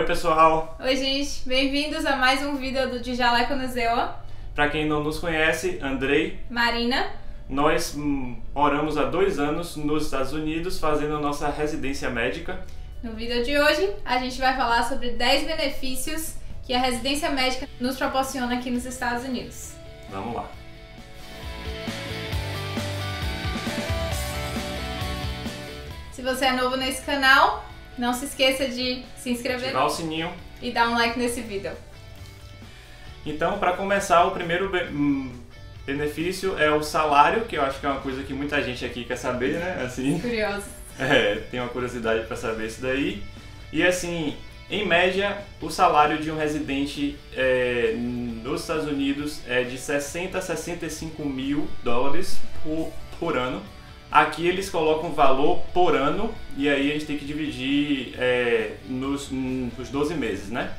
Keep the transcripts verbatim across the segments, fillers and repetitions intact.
pessoal! Oi gente, bem-vindos a mais um vídeo do Djaleco Nuzewa. Para quem não nos conhece, Andrei, Marina. Nós hum, moramos há dois anos nos Estados Unidos fazendo a nossa residência médica. No vídeo de hoje a gente vai falar sobre dez benefícios que a residência médica nos proporciona aqui nos Estados Unidos. Vamos lá! Se você é novo nesse canal, não se esqueça de se inscrever, ativar o sininho e dar um like nesse vídeo. Então, para começar, o primeiro be hum, benefício é o salário, que eu acho que é uma coisa que muita gente aqui quer saber, né? Assim, curioso. É, tem uma curiosidade para saber isso daí. E assim, em média, o salário de um residente é, nos Estados Unidos é de sessenta a sessenta e cinco mil dólares por, por ano. Aqui eles colocam valor por ano e aí a gente tem que dividir é, nos, nos doze meses, né?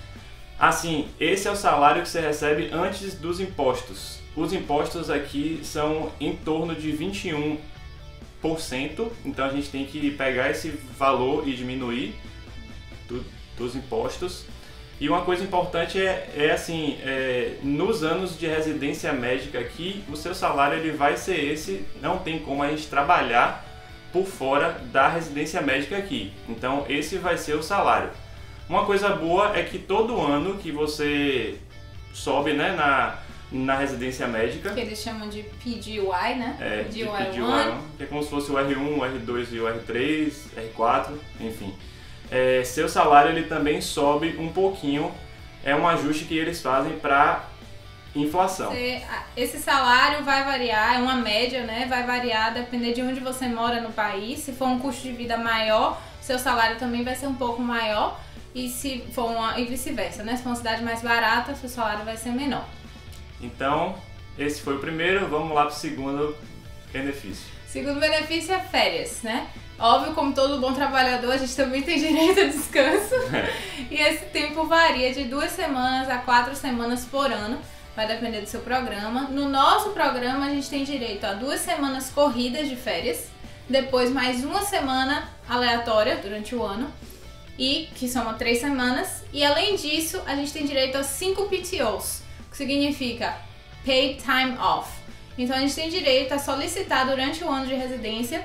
Assim, esse é o salário que você recebe antes dos impostos. Os impostos aqui são em torno de vinte e um por cento, então a gente tem que pegar esse valor e diminuir do, dos impostos. E uma coisa importante é, é assim, é, nos anos de residência médica aqui, o seu salário ele vai ser esse, não tem como a gente trabalhar por fora da residência médica aqui. Então esse vai ser o salário. Uma coisa boa é que todo ano que você sobe, né, na, na residência médica, que eles chamam de P G Y, né? É, P G de Y P G Y um, que é como se fosse o R um, o R dois e o R três, R quatro, enfim. É, seu salário ele também sobe um pouquinho, é um ajuste que eles fazem para inflação. Você, esse salário vai variar, é uma média, né? Vai variar depender de onde você mora no país. Se for um custo de vida maior, seu salário também vai ser um pouco maior, e se for uma, e vice-versa, né? Se for uma cidade mais barata, seu salário vai ser menor. Então, esse foi o primeiro, vamos lá para o segundo benefício. Segundo benefício é férias, né? Óbvio, como todo bom trabalhador, a gente também tem direito a descanso. É. E esse tempo varia de duas semanas a quatro semanas por ano. Vai depender do seu programa. No nosso programa, a gente tem direito a duas semanas corridas de férias. Depois, mais uma semana aleatória durante o ano. E que são três semanas. E além disso, a gente tem direito a cinco P T Os. O que significa Paid Time Off. Então, a gente tem direito a solicitar durante o ano de residência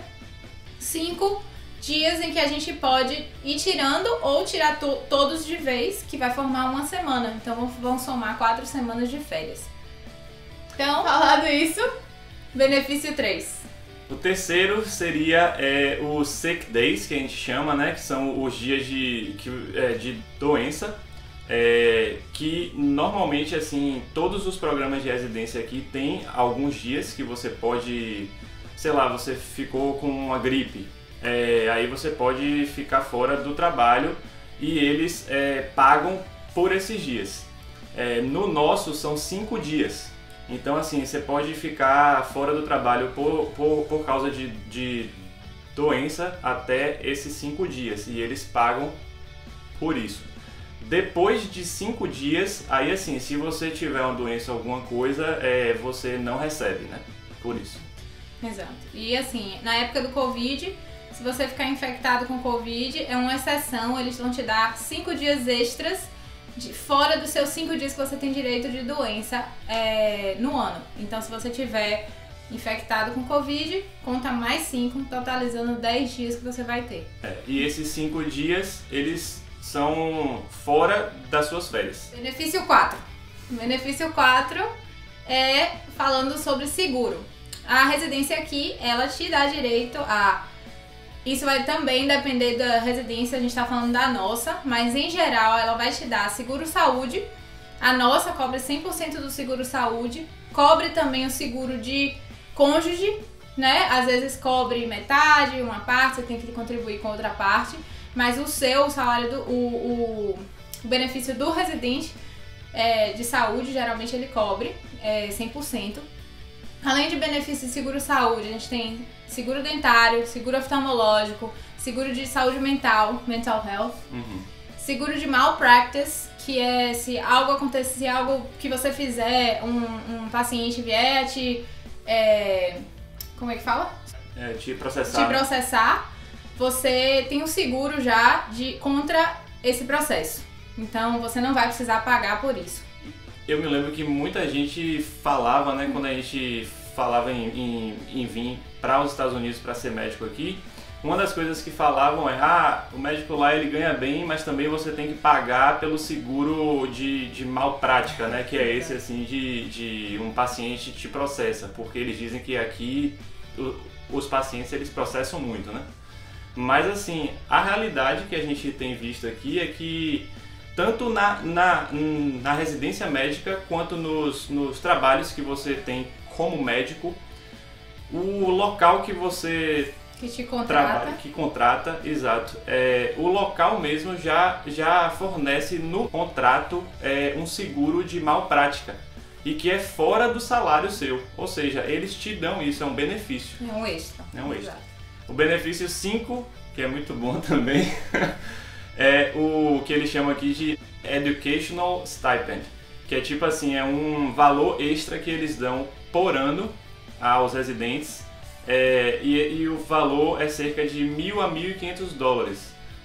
cinco dias em que a gente pode ir tirando ou tirar to todos de vez, que vai formar uma semana. Então vão somar quatro semanas de férias. Então, falado isso, benefício três. O terceiro seria é, os sick days, que a gente chama, né? Que são os dias de, que, é, de doença. É, que normalmente, assim, todos os programas de residência aqui tem alguns dias que você pode... Sei lá, você ficou com uma gripe, é, aí você pode ficar fora do trabalho e eles é, pagam por esses dias. É, no nosso são cinco dias, então assim, você pode ficar fora do trabalho por, por, por causa de, de doença até esses cinco dias e eles pagam por isso. Depois de cinco dias, aí assim, se você tiver uma doença, alguma coisa, é, você não recebe, né? Por isso. Exato. E assim, na época do Covid, se você ficar infectado com Covid, é uma exceção, eles vão te dar cinco dias extras de, fora dos seus cinco dias que você tem direito de doença é, no ano. Então, se você tiver infectado com Covid, conta mais cinco, totalizando dez dias que você vai ter. É, e esses cinco dias, eles são fora das suas férias. Benefício quatro. Benefício quatro é falando sobre seguro. A residência aqui, ela te dá direito a... Isso vai também depender da residência, a gente tá falando da nossa, mas em geral ela vai te dar seguro-saúde. A nossa cobre cem por cento do seguro-saúde, cobre também o seguro de cônjuge, né? Às vezes cobre metade, uma parte, você tem que contribuir com outra parte, mas o seu, o salário, do, o, o, o benefício do residente é, de saúde, geralmente ele cobre é, cem por cento. Além de benefícios de seguro-saúde, a gente tem seguro dentário, seguro oftalmológico, seguro de saúde mental, mental health, Uhum. seguro de malpractice, que é se algo acontecer, se algo que você fizer, um, um paciente vier te... É, como é que fala? É, te processar. Te processar, você tem um seguro já de, contra esse processo. Então você não vai precisar pagar por isso. Eu me lembro que muita gente falava, né, quando a gente falava em, em, em vir para os Estados Unidos para ser médico aqui, uma das coisas que falavam é, ah, o médico lá ele ganha bem, mas também você tem que pagar pelo seguro de, de malprática, né, que é esse assim de, de um paciente te processa, porque eles dizem que aqui os pacientes eles processam muito, né? Mas assim, a realidade que a gente tem visto aqui é que tanto na, na, na residência médica quanto nos, nos trabalhos que você tem como médico, o local que você que te contrata, trabalha, que contrata, exato, é, o local mesmo já, já fornece no contrato é, um seguro de malprática e que é fora do salário seu, ou seja, eles te dão isso, é um benefício. É um extra. É um extra. Exato. O benefício cinco, que é muito bom também, é o que eles chamam aqui de Educational Stipend, que é tipo assim, é um valor extra que eles dão por ano aos residentes, é, e, e o valor é cerca de mil a mil e quinhentos dólares.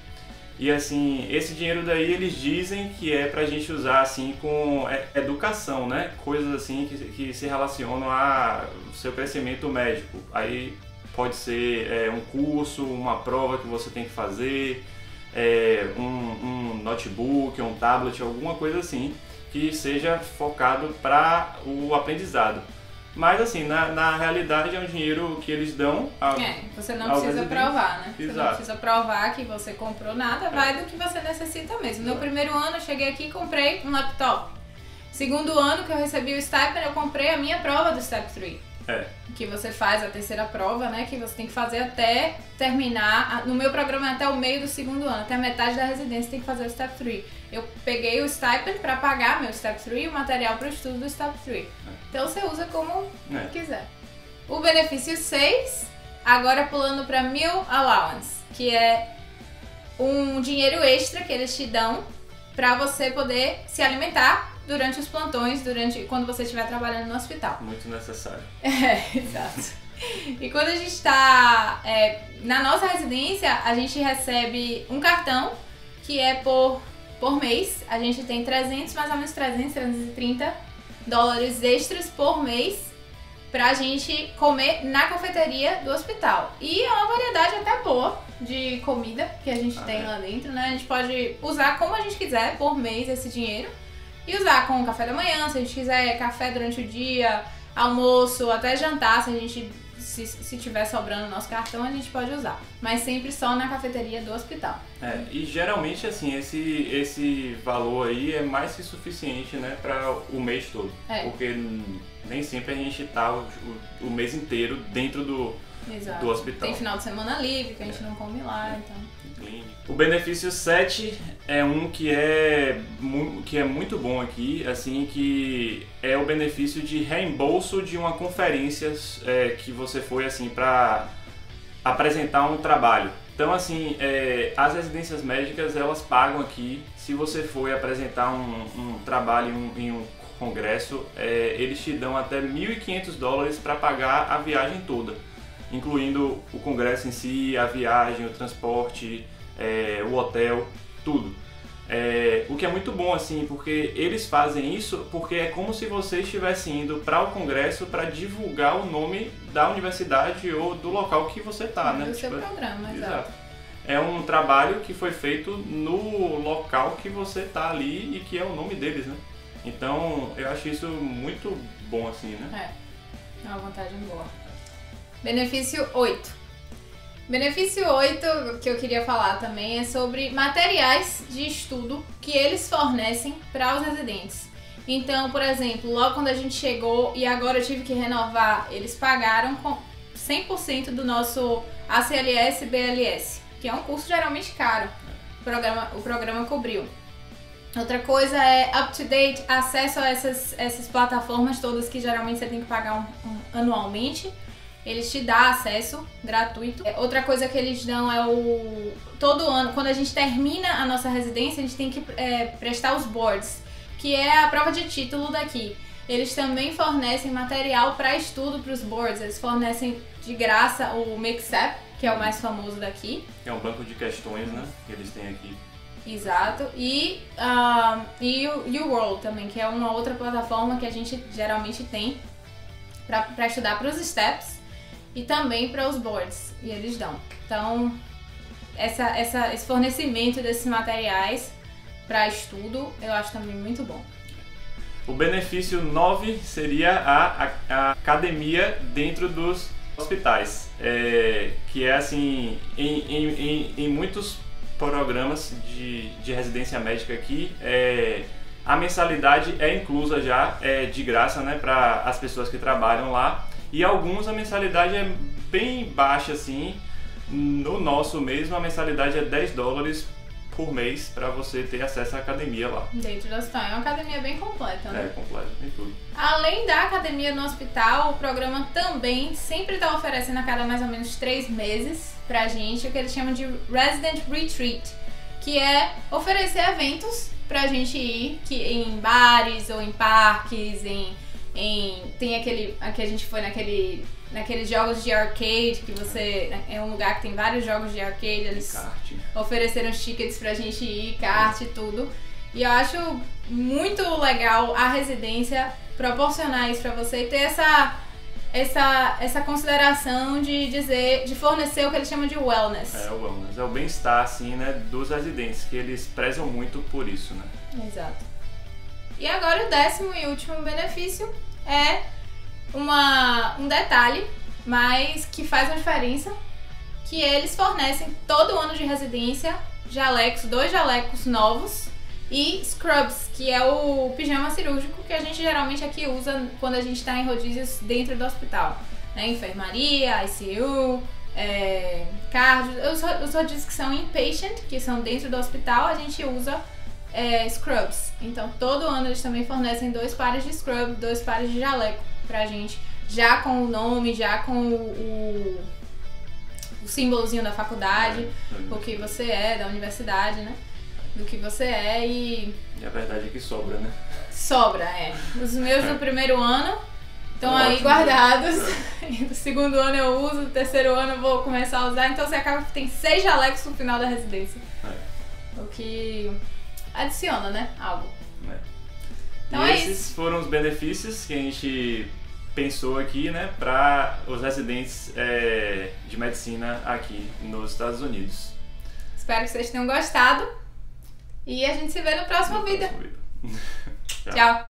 E assim, esse dinheiro daí eles dizem que é pra gente usar assim com educação, né? Coisas assim que, que se relacionam ao seu crescimento médico. Aí pode ser é, um curso, uma prova que você tem que fazer, é, um, um notebook, um tablet, alguma coisa assim que seja focado para o aprendizado. Mas assim, na, na realidade é um dinheiro que eles dão ao, É, você não ao precisa residente. provar, né? Você Exato. não precisa provar que você comprou nada, vai do que você necessita mesmo. No meu primeiro ano eu cheguei aqui e comprei um laptop. Segundo ano que eu recebi o stipend, eu comprei a minha prova do Step três. É. Que você faz a terceira prova, né? Que você tem que fazer até terminar. No meu programa é até o meio do segundo ano, até a metade da residência tem que fazer o Step três. Eu peguei o stipend para pagar meu Step três e o material para o estudo do Step três. Então você usa como É. quiser. O benefício seis, agora pulando para Meal Allowance, que é um dinheiro extra que eles te dão para você poder se alimentar durante os plantões, durante quando você estiver trabalhando no hospital. Muito necessário. É, exato. E quando a gente está é, na nossa residência, a gente recebe um cartão que é por, por mês. A gente tem trezentos, mais ou menos trezentos, trezentos e trinta dólares extras por mês pra gente comer na cafeteria do hospital. E é uma variedade até boa de comida que a gente ah, tem é. lá dentro, né? A gente pode usar como a gente quiser por mês esse dinheiro. E usar com café da manhã, se a gente quiser café durante o dia, almoço, até jantar, se a gente se, se tiver sobrando no nosso cartão, a gente pode usar. Mas sempre só na cafeteria do hospital. É, e geralmente assim, esse, esse valor aí é mais que suficiente, né, para o mês todo. É. Porque nem sempre a gente tá o, o, o mês inteiro dentro do, Exato. do hospital. Tem final de semana livre, que a gente não come lá, então... O benefício sete é um que é, que é muito bom aqui, assim, que é o benefício de reembolso de uma conferência é, que você foi assim para apresentar um trabalho. Então assim, é, as residências médicas elas pagam aqui, se você for apresentar um, um trabalho em um, em um congresso, é, eles te dão até mil e quinhentos dólares para pagar a viagem toda, incluindo o congresso em si, a viagem, o transporte, é, o hotel, tudo. É, o que é muito bom assim, porque eles fazem isso porque é como se você estivesse indo para o congresso para divulgar o nome da universidade ou do local que você está, né? Do seu Tipo, programa, exato. exato. É um trabalho que foi feito no local que você está ali e que é o nome deles, né? Então eu acho isso muito bom assim, né? É, é uma vantagem boa. Benefício oito. Benefício oito que eu queria falar também é sobre materiais de estudo que eles fornecem para os residentes. Então, por exemplo, logo quando a gente chegou e agora eu tive que renovar, eles pagaram com cem por cento do nosso A C L S B L S, que é um curso geralmente caro. O programa, o programa cobriu. Outra coisa é up-to-date, acesso a essas, essas plataformas todas que geralmente você tem que pagar um, um, anualmente. Eles te dão acesso gratuito. Outra coisa que eles dão é o... Todo ano, quando a gente termina a nossa residência, a gente tem que é, prestar os boards, que é a prova de título daqui. Eles também fornecem material para estudo para os boards. Eles fornecem de graça o Mixup, que é o mais famoso daqui. É um banco de questões, né? Que eles têm aqui. Exato. E, uh, e o YouWorld também, que é uma outra plataforma que a gente geralmente tem para estudar para os steps e também para os boards. E eles dão. Então, essa, essa, esse fornecimento desses materiais para estudo, eu acho também muito bom. O benefício nove seria a, a, a academia dentro dos hospitais, é, que é assim, em, em, em, em muitos programas de, de residência médica aqui, é, a mensalidade é inclusa já, é de graça, né, para as pessoas que trabalham lá, e alguns a mensalidade é bem baixa assim. No nosso mesmo a mensalidade é dez dólares por mês para você ter acesso à academia lá. Dentro do hospital. É uma academia bem completa, né? É, completa, tem tudo. Além da academia no hospital, o programa também sempre está oferecendo a cada mais ou menos três meses pra gente o que eles chamam de Resident Retreat, que é oferecer eventos pra gente ir que, em bares ou em parques, em, em tem aquele, aqui a gente foi naquele naqueles jogos de arcade, que você é um lugar que tem vários jogos de arcade, eles kart. Ofereceram os tickets pra gente ir, kart e tudo. E eu acho muito legal a residência proporcionar isso pra você e ter essa, essa, essa consideração de dizer, de fornecer o que eles chamam de wellness. É, o wellness, é o bem-estar assim, né, dos residentes, que eles prezam muito por isso, né? Exato. E agora o décimo e último benefício é uma, um detalhe, mas que faz uma diferença, que eles fornecem todo ano de residência jalecos, dois jalecos novos e scrubs, que é o pijama cirúrgico que a gente geralmente aqui usa quando a gente está em rodízios dentro do hospital, né? Enfermaria, I C U, é, cardio, os, os rodízios que são inpatient, que são dentro do hospital, a gente usa é, scrubs. Então todo ano eles também fornecem dois pares de scrub, dois pares de jaleco pra gente, já com o nome, já com o, o, o símbolozinho da faculdade, é, o que você é, da universidade, né? Do que você é e... E a verdade é que sobra, né? Sobra, é. Os meus do primeiro ano estão Ótimo, aí guardados. É. E do segundo ano eu uso, do terceiro ano eu vou começar a usar, então você acaba que tem seis jalecos no final da residência. É. O que adiciona, né? Algo. É. Então e é esses isso. foram os benefícios que a gente pensou aqui, né, para os residentes é, de medicina aqui nos Estados Unidos. Espero que vocês tenham gostado e a gente se vê no próximo No vídeo. próximo vídeo. Tchau. Tchau.